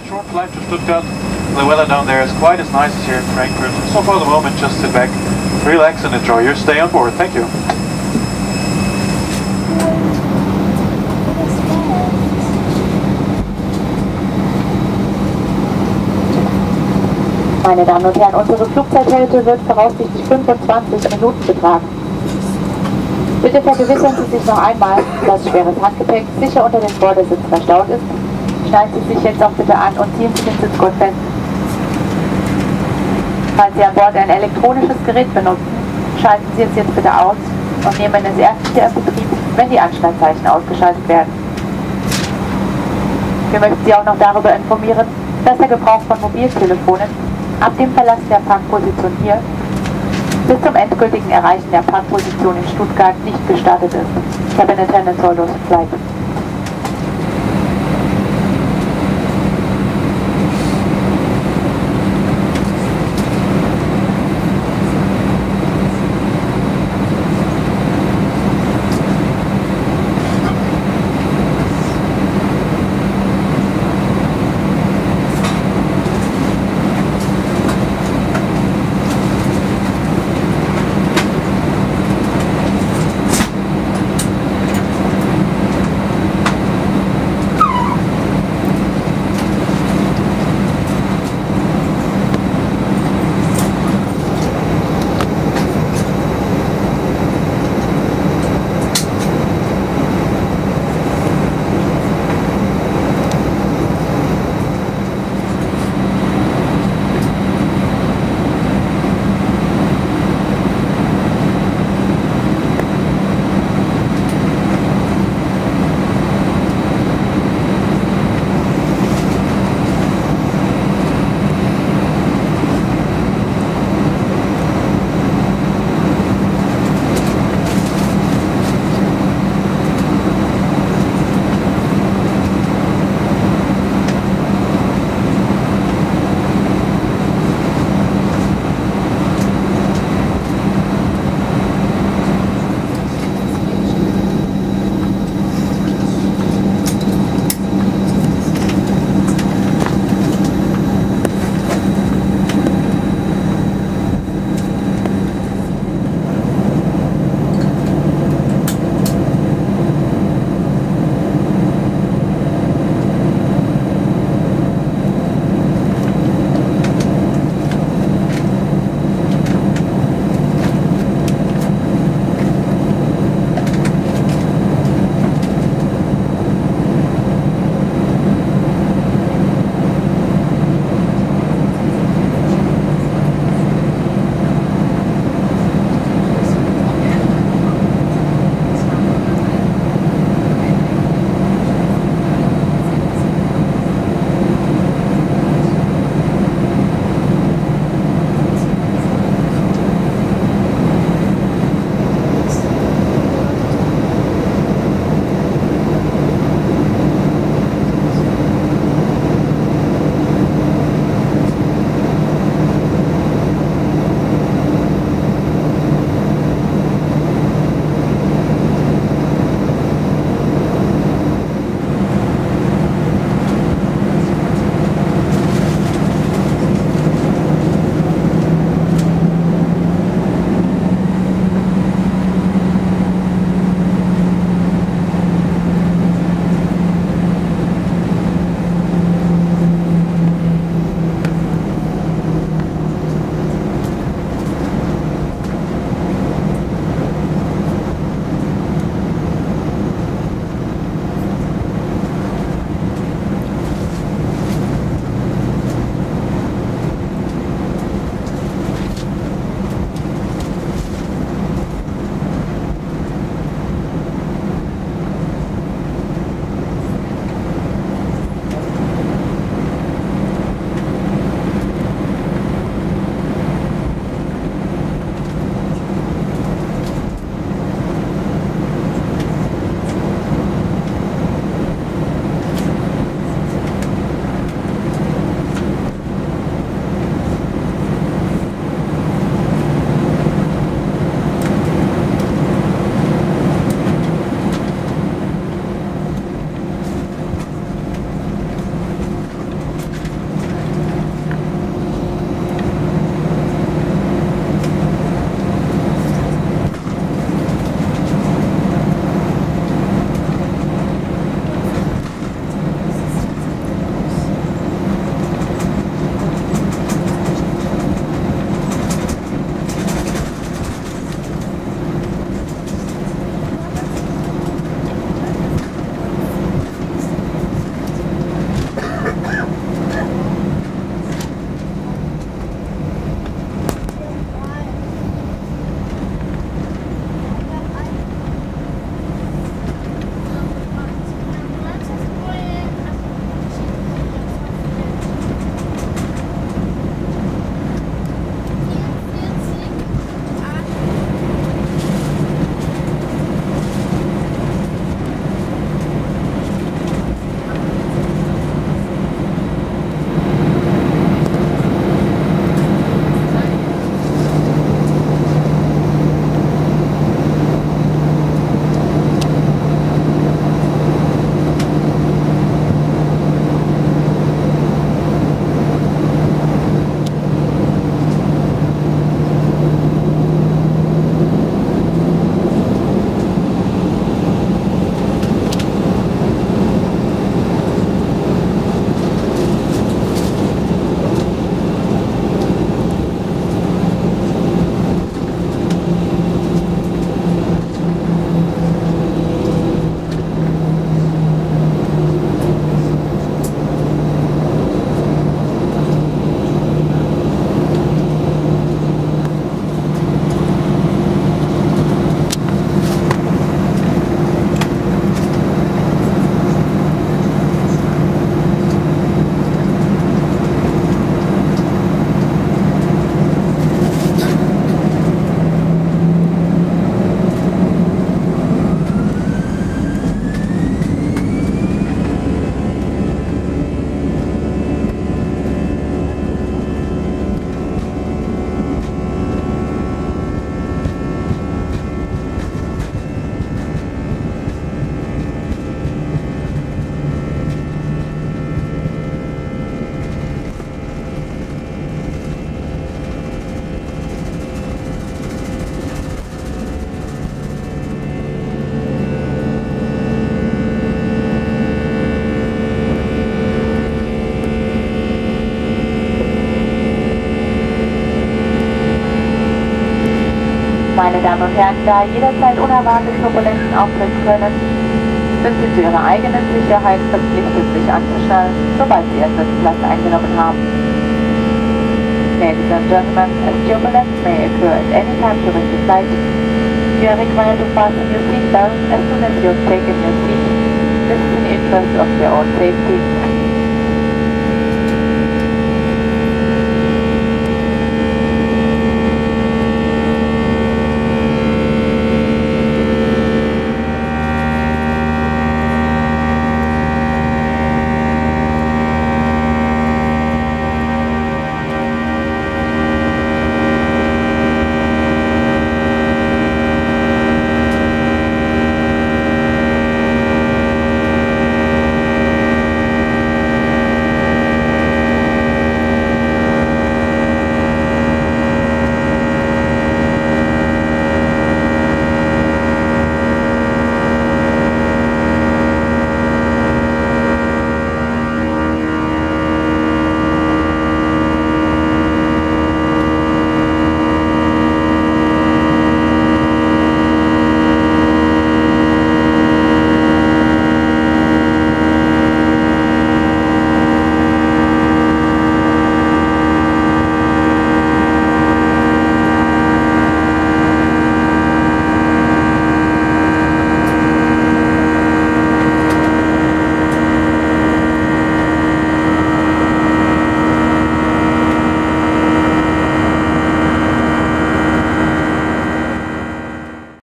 short flight to Stuttgart. The weather down there is quite as nice as here in Frankfurt. So for the moment, just sit back, relax and enjoy your stay on board. Thank you. Meine Damen und Herren, unsere Flugzeithälfte wird voraussichtlich 25 Minuten betragen. Bitte vergewissern Sie sich noch einmal, dass schweres Handgepäck sicher unter dem Vordersitz verstaut ist. Schneiden Sie sich jetzt auch bitte an und ziehen Sie den Sitzgurt fest. Falls Sie an Bord ein elektronisches Gerät benutzen, schalten Sie es jetzt bitte aus und nehmen es erst wieder in Betrieb, wenn die Anschnallzeichen ausgeschaltet werden. Wir möchten Sie auch noch darüber informieren, dass der Gebrauch von Mobiltelefonen ab dem Verlass der Parkposition hier bis zum endgültigen Erreichen der Parkposition in Stuttgart nicht gestattet ist. Cabin Attendants all those flight. Damen und Herren, da jederzeit unerwartet Turbulenzen auftreten können, sind Sie zu Ihrer eigenen Sicherheit verpflichtet, sich anzuschnallen, sobald Sie Ihren Sitzplatz eingenommen haben. Ladies and gentlemen, as turbulence may occur at any time during the flight, you are required to fasten your seatbelt as soon as you have taken your seat. This is in the interest of your own safety